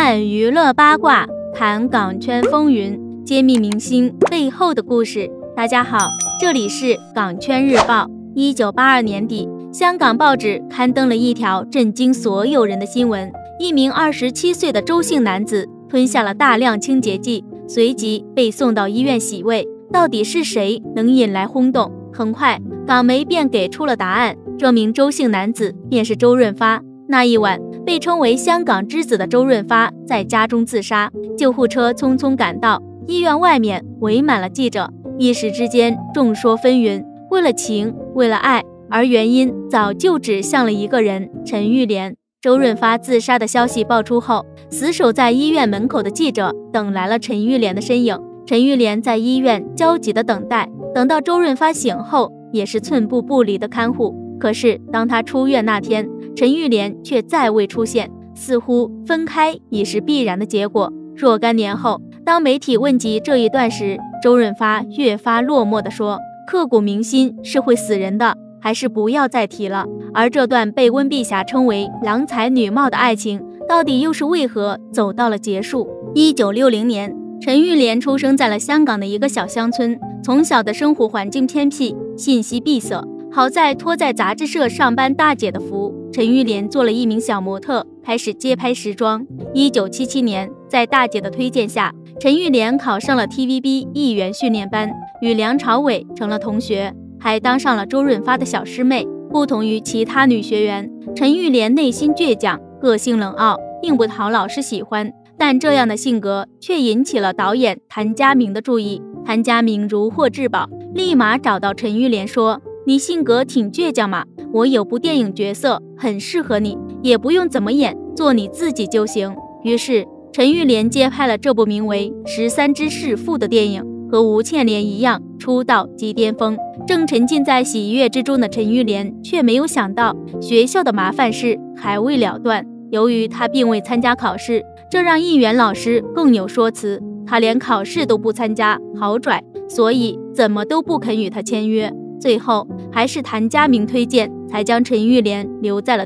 看娱乐八卦，谈港圈风云，揭秘明星背后的故事。大家好，这里是港圈日报。1982年底，香港报纸刊登了一条震惊所有人的新闻：一名27岁的周姓男子吞下了大量清洁剂，随即被送到医院洗胃。到底是谁能引来轰动？很快，港媒便给出了答案，这名周姓男子便是周润发。那一晚，被称为香港之子的周润发在家中自杀，救护车匆匆赶到，医院外面围满了记者，一时之间众说纷纭。为了情，为了爱，而原因早就指向了一个人——陈玉莲。周润发自杀的消息爆出后，死守在医院门口的记者等来了陈玉莲的身影。陈玉莲在医院焦急地等待，等到周润发醒后，也是寸步不离的看护。可是当他出院那天，陈玉莲却再未出现，似乎分开已是必然的结果。若干年后，当媒体问及这一段时，周润发越发落寞地说：“刻骨铭心是会死人的，还是不要再提了。”而这段被温碧霞称为郎才女貌的爱情，到底又是为何走到了结束？1960年，陈玉莲出生在了香港的一个小乡村，从小的生活环境偏僻，信息闭塞。好在托在杂志社上班大姐的福，陈玉莲做了一名小模特，开始街拍时装。1977年，在大姐的推荐下，陈玉莲考上了 TVB 艺员训练班，与梁朝伟成了同学，还当上了周润发的小师妹。不同于其他女学员，陈玉莲内心倔强，个性冷傲，并不讨老师喜欢，但这样的性格却引起了导演谭家明的注意。谭家明如获至宝，立马找到陈玉莲说：“你性格挺倔强嘛，我有部电影角色很适合你，也不用怎么演，做你自己就行。”于是陈玉莲接拍了这部名为《13之弑父》的电影，和吴倩莲一样出道即巅峰。正沉浸在喜悦之中的陈玉莲却没有想到，学校的麻烦事还未了断。由于她并未参加考试，这让艺员老师更有说辞，她连考试都不参加，好拽，所以怎么都不肯与她签约。最后还是谭家明推荐，才将陈玉莲留在了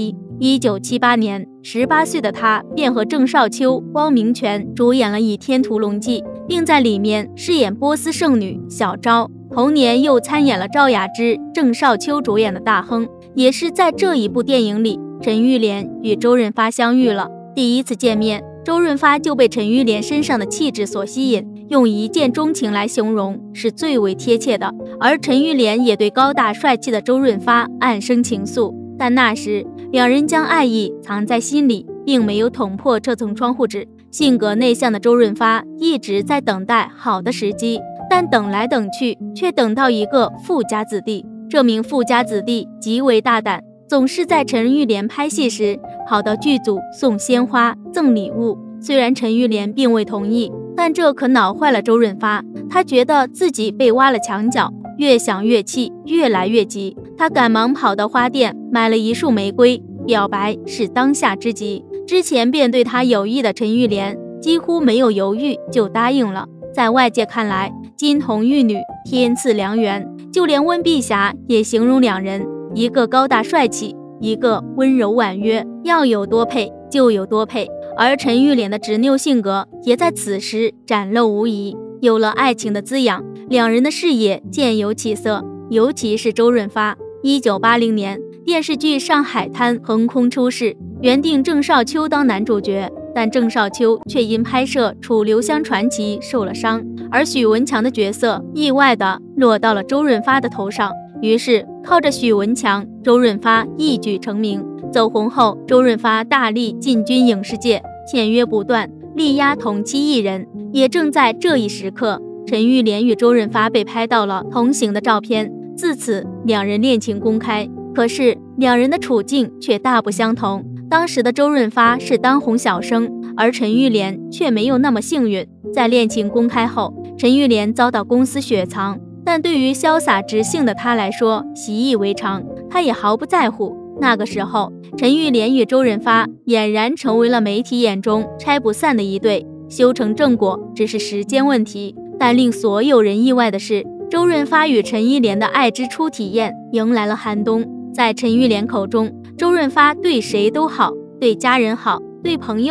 TVB。1978年，18岁的她便和郑少秋、汪明荃主演了《倚天屠龙记》，并在里面饰演波斯圣女小昭。同年又参演了赵雅芝、郑少秋主演的《大亨》。也是在这一部电影里，陈玉莲与周润发相遇了。第一次见面，周润发就被陈玉莲身上的气质所吸引，用一见钟情来形容是最为贴切的。而陈玉莲也对高大帅气的周润发暗生情愫，但那时两人将爱意藏在心里，并没有捅破这层窗户纸。性格内向的周润发一直在等待好的时机，但等来等去，却等到一个富家子弟。这名富家子弟极为大胆，总是在陈玉莲拍戏时跑到剧组送鲜花、赠礼物。虽然陈玉莲并未同意，但这可恼坏了周润发。他觉得自己被挖了墙角，越想越气，越来越急。他赶忙跑到花店买了一束玫瑰，表白是当下之急。之前便对他有意的陈玉莲几乎没有犹豫就答应了。在外界看来，金童玉女，天赐良缘，就连温碧霞也形容两人，一个高大帅气，一个温柔婉约，要有多配就有多配。而陈玉莲的执拗性格也在此时展露无遗。有了爱情的滋养，两人的事业渐有起色，尤其是周润发。1980年，电视剧《上海滩》横空出世，原定郑少秋当男主角，但郑少秋却因拍摄《楚留香传奇》受了伤，而许文强的角色意外地落到了周润发的头上。于是靠着许文强，周润发一举成名。走红后，周润发大力进军影视界，签约不断，力压同期艺人。也正在这一时刻，陈玉莲与周润发被拍到了同行的照片，自此两人恋情公开。可是两人的处境却大不相同。当时的周润发是当红小生，而陈玉莲却没有那么幸运。在恋情公开后，陈玉莲遭到公司雪藏，但对于潇洒直性的她来说习以为常，她也毫不在乎。那个时候，陈玉莲与周润发俨然成为了媒体眼中拆不散的一对，修成正果只是时间问题。但令所有人意外的是，周润发与陈玉莲的爱之初体验迎来了寒冬。在陈玉莲口中，周润发对谁都好，对家人好，对朋友好，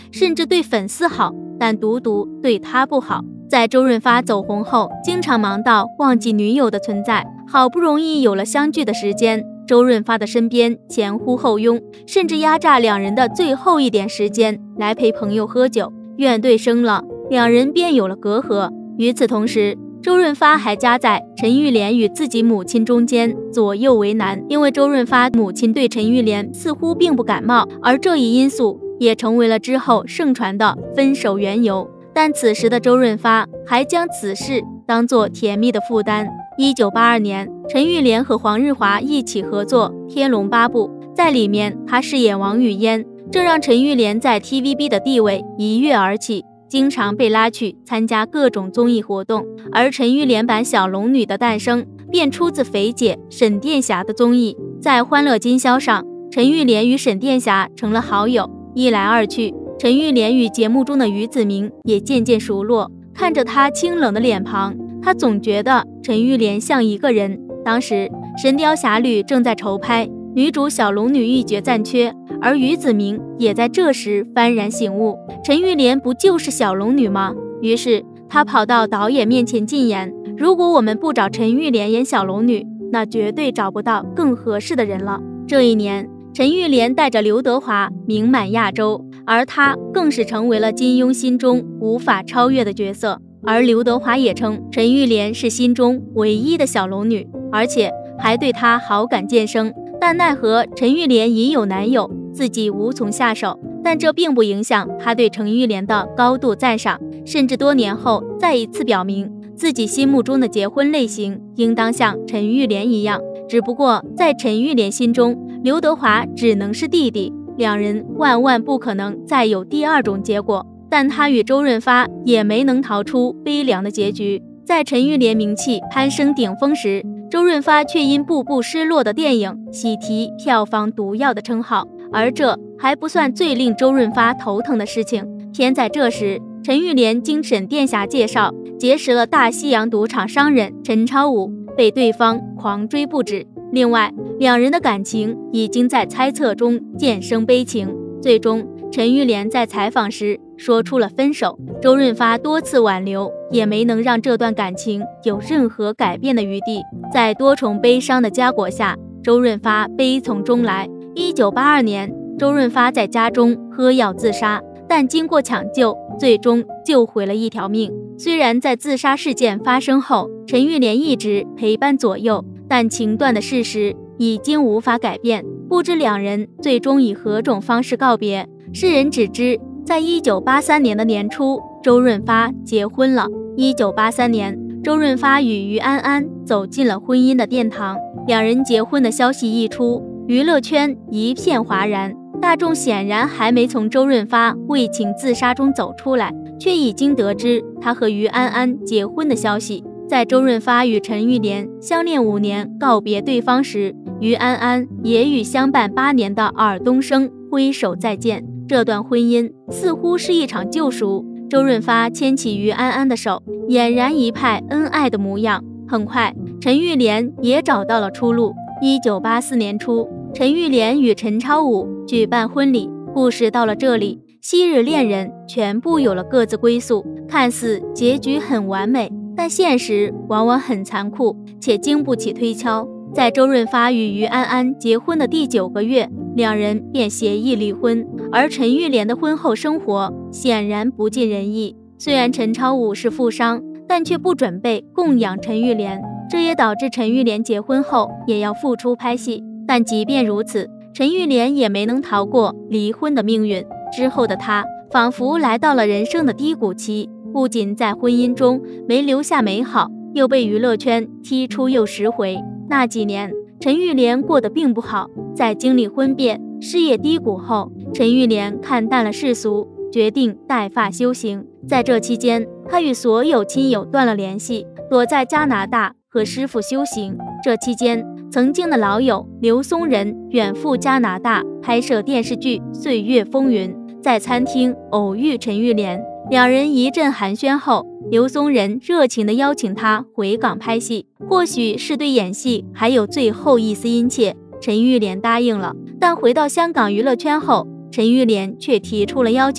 甚至对粉丝好，但独独对他不好。在周润发走红后，经常忙到忘记女友的存在，好不容易有了相聚的时间，周润发的身边前呼后拥，甚至压榨两人的最后一点时间来陪朋友喝酒。怨怼生了，两人便有了隔阂。与此同时，周润发还夹在陈玉莲与自己母亲中间，左右为难。因为周润发母亲对陈玉莲似乎并不感冒，而这一因素也成为了之后盛传的分手缘由。但此时的周润发还将此事当作甜蜜的负担。1982年，陈玉莲和黄日华一起合作《天龙八部》，在里面他饰演王语嫣，这让陈玉莲在 TVB 的地位一跃而起，经常被拉去参加各种综艺活动。而陈玉莲版小龙女的诞生便出自肥姐沈殿霞的综艺。在《欢乐今宵》上，陈玉莲与沈殿霞成了好友，一来二去，陈玉莲与节目中的于子明也渐渐熟络。看着她清冷的脸庞，他总觉得陈玉莲像一个人。当时《神雕侠侣》正在筹拍，女主小龙女一角暂缺，而于子明也在这时幡然醒悟，陈玉莲不就是小龙女吗？于是他跑到导演面前进言，如果我们不找陈玉莲演小龙女，那绝对找不到更合适的人了。这一年，陈玉莲带着刘德华名满亚洲，而她更是成为了金庸心中无法超越的角色。而刘德华也称陈玉莲是心中唯一的小龙女，而且还对她好感渐生。但奈何陈玉莲已有男友，自己无从下手。但这并不影响他对陈玉莲的高度赞赏，甚至多年后再一次表明自己心目中的结婚类型应当像陈玉莲一样。只不过在陈玉莲心中，刘德华只能是弟弟，两人万万不可能再有第二种结果。但他与周润发也没能逃出悲凉的结局。在陈玉莲名气攀升顶峰时，周润发却因步步失落的电影喜提票房毒药的称号。而这还不算最令周润发头疼的事情，偏在这时，陈玉莲经沈殿霞介绍结识了大西洋赌场商人陈超武，被对方狂追不止。另外，两人的感情已经在猜测中渐生悲情。最终，陈玉莲在采访时说出了分手，周润发多次挽留，也没能让这段感情有任何改变的余地。在多重悲伤的夹裹下，周润发悲从中来。1982年，周润发在家中喝药自杀，但经过抢救，最终救回了一条命。虽然在自杀事件发生后，陈玉莲一直陪伴左右，但情断的事实已经无法改变。不知两人最终以何种方式告别，世人只知在1983年的年初，周润发结婚了。1983年，周润发与于安安走进了婚姻的殿堂。两人结婚的消息一出，娱乐圈一片哗然。大众显然还没从周润发为情自杀中走出来，却已经得知他和于安安结婚的消息。在周润发与陈玉莲相恋5年告别对方时，于安安也与相伴8年的尔冬升挥手再见。这段婚姻似乎是一场救赎。周润发牵起于安安的手，俨然一派恩爱的模样。很快，陈玉莲也找到了出路。1984年初，陈玉莲与陈超武举办婚礼。故事到了这里，昔日恋人全部有了各自归宿，看似结局很完美，但现实往往很残酷，且经不起推敲。在周润发与于安安结婚的第9个月，两人便协议离婚。而陈玉莲的婚后生活显然不尽人意。虽然陈超武是富商，但却不准备供养陈玉莲，这也导致陈玉莲结婚后也要复出拍戏。但即便如此，陈玉莲也没能逃过离婚的命运。之后的她仿佛来到了人生的低谷期，不仅在婚姻中没留下美好，又被娱乐圈踢出又10回。那几年，陈玉莲过得并不好。在经历婚变、事业低谷后，陈玉莲看淡了世俗，决定带发修行。在这期间，她与所有亲友断了联系，躲在加拿大和师父修行。这期间，曾经的老友刘松仁远赴加拿大拍摄电视剧《岁月风云》，在餐厅偶遇陈玉莲，两人一阵寒暄后，刘松仁热情地邀请他回港拍戏。或许是对演戏还有最后一丝殷切，陈玉莲答应了。但回到香港娱乐圈后，陈玉莲却提出了要求，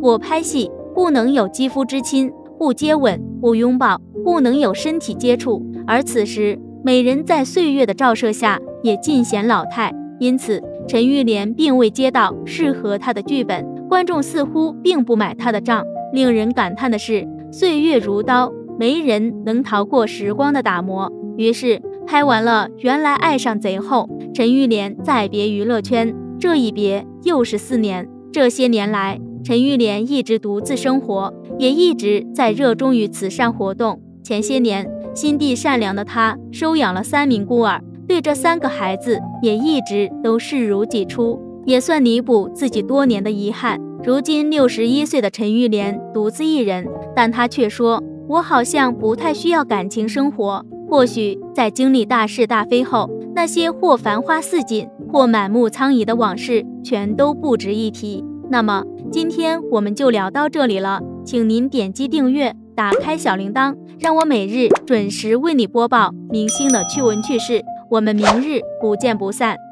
我拍戏不能有肌肤之亲，不接吻，不拥抱，不能有身体接触。而此时，美人在岁月的照射下也尽显老态，因此陈玉莲并未接到适合她的剧本，观众似乎并不买她的账。令人感叹的是，岁月如刀，没人能逃过时光的打磨。于是拍完了《原来爱上贼》后，陈玉莲再别娱乐圈，这一别又是4年。这些年来，陈玉莲一直独自生活，也一直在热衷于慈善活动。前些年，心地善良的她收养了3名孤儿，对这3个孩子也一直都视如己出，也算弥补自己多年的遗憾。如今61岁的陈玉莲独自一人，但她却说：“我好像不太需要感情生活。”或许在经历大是大非后，那些或繁花似锦，或满目苍夷的往事，全都不值一提。那么今天我们就聊到这里了，请您点击订阅，打开小铃铛，让我每日准时为你播报明星的趣闻趣事。我们明日不见不散。